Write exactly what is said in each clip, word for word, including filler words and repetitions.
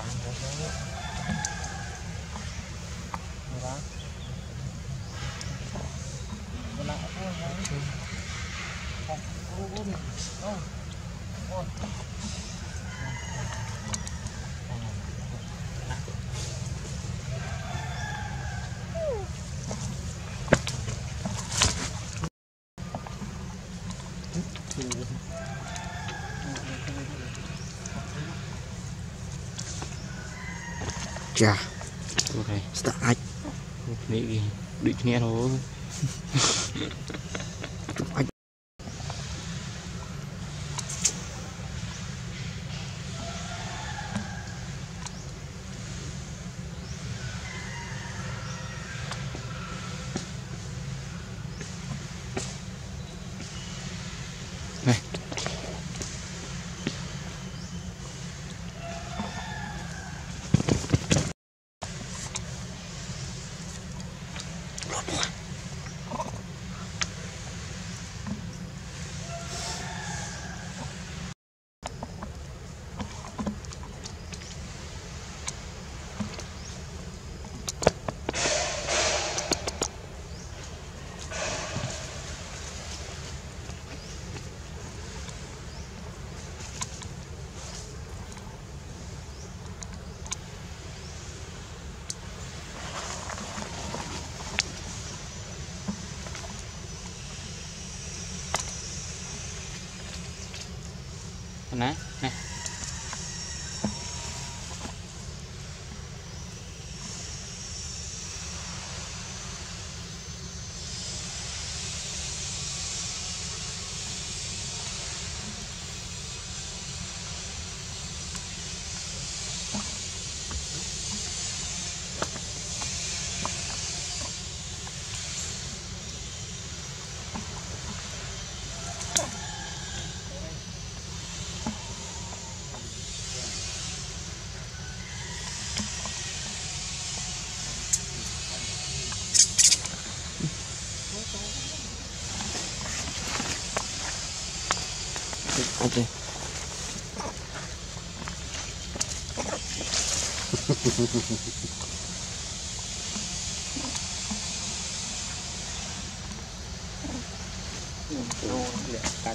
chà start ách đi định nghe nó ách này nè nè ok cắt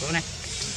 Chỗ này.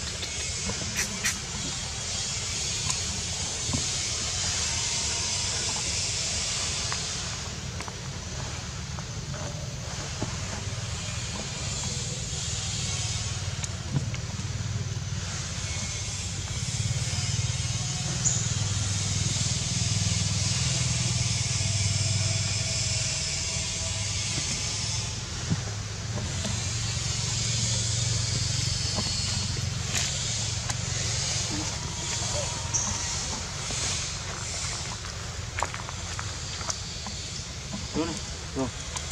Chỗ này. Rồi.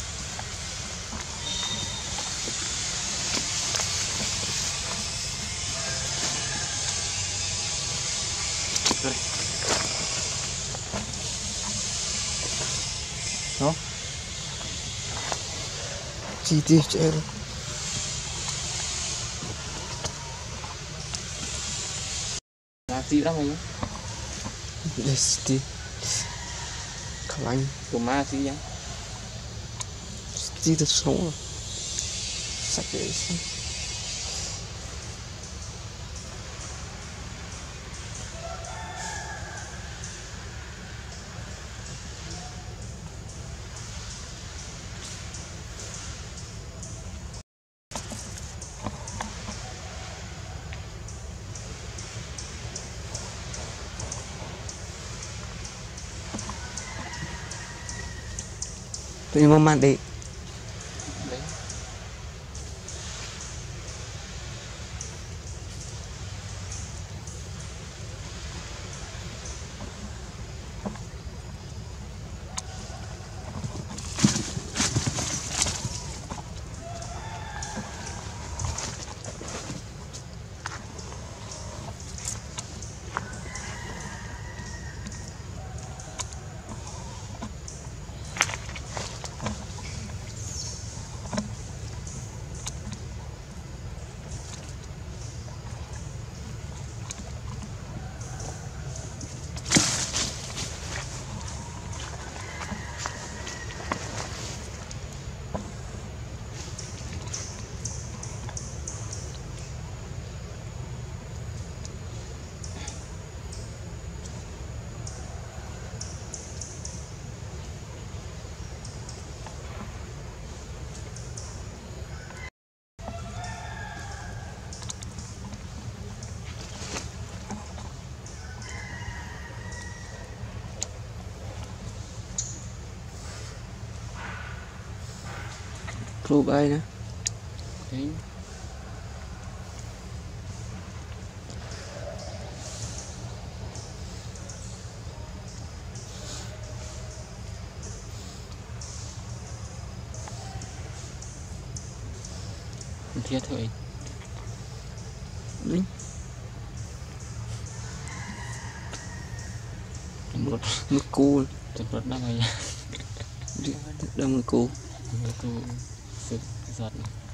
Chỗ này. Đó. Chi tiết chơi. Là gì đó mày? Để tí. Khánh. Của ma gì vậy? Tí thật sống rồi. Sạch đấy. Tụi mình mang đi. Đấy. Club ai nè. Đấy. Thiết thôi. Đấy. Một Một cô. chụp rất năm rồi. Đang một cô. Một cô sự giật.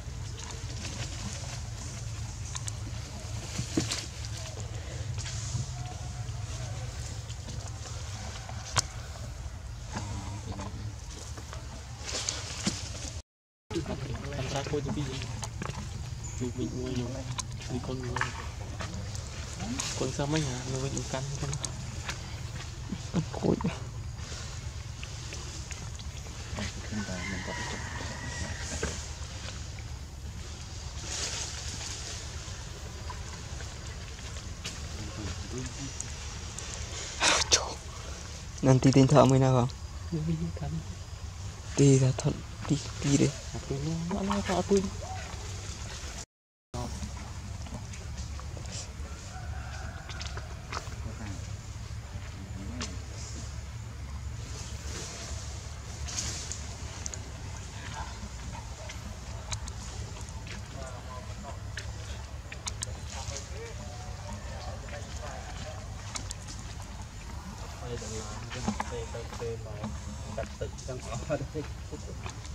Làm sao cô cho đi vì mình mua nhiều đi con mua con sao mấy nhà nuôi nhiều căn con Cối. Nanti tin thợ mới nào không? Đi ra thật đi đi đi. Nó nó thợ tôi. Đây là cái cây cây cây mà đặt tự trong ở đây.